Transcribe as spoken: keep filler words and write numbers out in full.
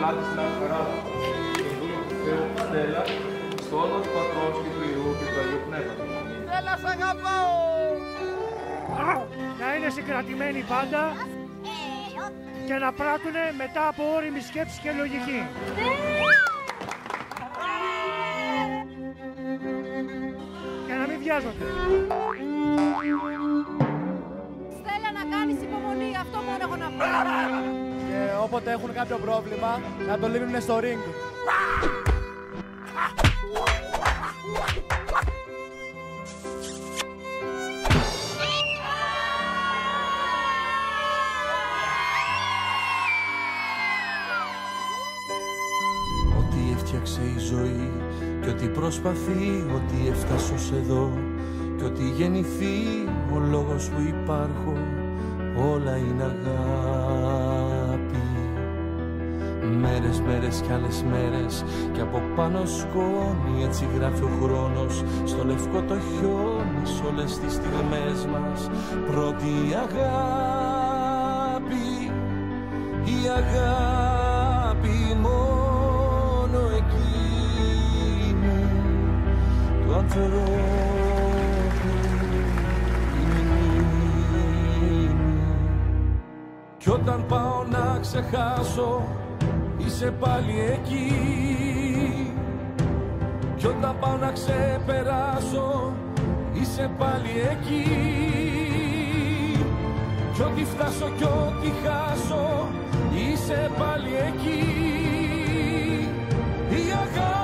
ελάτε στην αριστερά του δούλου του Θεού Στέλλα, στο όνομα του Πατρός και του Υιού και του Αγίου Πνεύματος. Στέλλα, σ' αγαπάω! Να είναι συγκρατημένοι πάντα και να πράττουνε μετά από όριμη σκέψη και λογική. Και να μην βιάζονται. Στέλλα, να κάνεις υπομονή, αυτό μόνο έχω να πω. Και όποτε έχουν κάποιο πρόβλημα, να το λύνουν στο ring. Ό,τι έφτιαξε η ζωή κι ό,τι προσπαθεί, ό,τι έφτασε ως εδώ κι ό,τι γεννηθεί, ο λόγος που υπάρχω, όλα είναι αγάπη. Μέρες, μέρες κι άλλες μέρες κι από πάνω σκόνη, έτσι γράφει ο χρόνος στο λευκό το χιόνι, σ' όλες τις στιγμές μας πρώτη αγάπη. Η αγάπη μόνο εκείνη του ανθρώπου η μνήμη. Κι όταν πάω να ξεχάσω, είσαι πάλι εκεί. Κι όταν πάω να ξεπεράσω, είσαι πάλι εκεί. Κι ό,τι φτάσω κι ό,τι χάσω, είσαι πάλι εκεί. Η αγάπη